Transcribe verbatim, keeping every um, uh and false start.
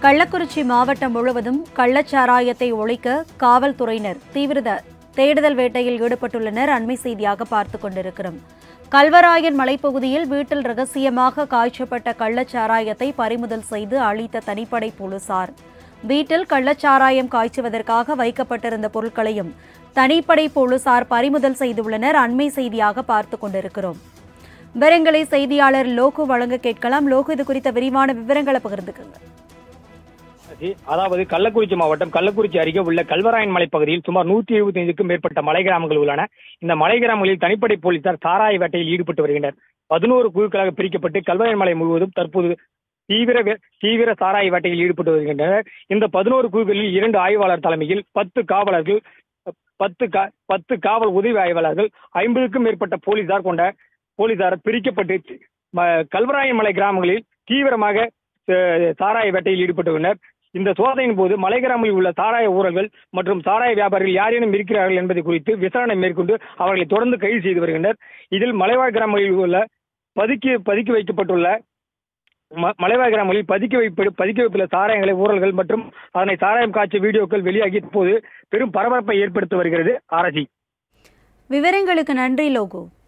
கள்ளக்குறிச்சி மாவட்டம் முழுவதும் கள்ளச்சாராயத்தை ஒழிக்க காவல்துறையினர் தீவிர தேடுதல் வேட்டையில் ஈடுபட்டுள்ளனர். அண்மை செய்தியாக பார்த்துக் கொண்டிருக்கிறோம். கல்வராயன் மலைப்பகுதியில் வீட்டில் ரகசியமாக காய்ச்சப்பட்ட கள்ளச்சாராயத்தை பறிமுதல் செய்து அழித்த தனிப்படை போலீசார் வீட்டில் கள்ளச்சாராயம் காய்ச்சுவதற்காக வைக்கப்பட்டிருந்த பொருட்களையும் தனிப்படை போலீசார் பறிமுதல் செய்துள்ளனர். அண்மை செய்தியாக பார்த்துக் கொண்டிருக்கிறோம். விவரங்களை செய்தியாளர் லோகு வழங்க கேட்கலாம். லோகு, இது குறித்த விரிவான விவரங்களை பகிர்ந்துக்குங்க. அதாவது கள்ளக்குறிச்சி மாவட்டம் கள்ளக்குறிச்சி அருகே உள்ள கல்வராயன் மலை பகுதியில் சுமார் நூத்தி எழுபத்தி ஐந்துக்கும் மேற்பட்ட மலை கிராமங்கள் உள்ளன. இந்த மலை கிராமங்களில் தனிப்படை போலீசார் சாராய வேட்டையில் ஈடுபட்டு வருகின்றனர். பதினோரு குழுக்களாக பிரிக்கப்பட்டு கல்வராயன் மலை முழுவதும் தற்போது தீவிர தீவிர சாராய வேட்டையில் ஈடுபட்டு வருகின்றனர். இந்த பதினோரு குழுக்களில் இரண்டு ஆய்வாளர் தலைமையில் பத்து காவலர்கள் பத்து பத்து காவல் உதவி ஆய்வாளர்கள் ஐம்பதுக்கும் மேற்பட்ட போலீசார் கொண்ட போலீசார் பிரிக்கப்பட்டு கல்வராயன் மலை கிராமங்களில் தீவிரமாக சாராய வேட்டையில் ஈடுபட்டுள்ளனர். இந்த சோதனையின் போது மலை கிராமங்களில் உள்ள சாராய ஊழல்கள் மற்றும் சாராய வியாபாரிகள் யாரேனும் இருக்கிறார்கள் என்பது குறித்து விசாரணை மேற்கொண்டு அவர்களை தொடர்ந்து கைது செய்து வருகின்றனர். இதில் மலைவாழ் கிராமங்களில் உள்ள பதுக்கி பதுக்கி வைக்கப்பட்டுள்ள மலைவாழ் கிராமங்களில் பதுக்கி வைப்பு பதுக்கி வைப்புள்ள சாராயங்களை ஊழல்கள் மற்றும் அதனை சாராயம் காட்சி வீடியோக்கள் வெளியாகி போது பெரும் பரபரப்பை ஏற்படுத்தி வருகிறது. ஆராய்ச்சி விவரங்களுக்கு நன்றி லோகு.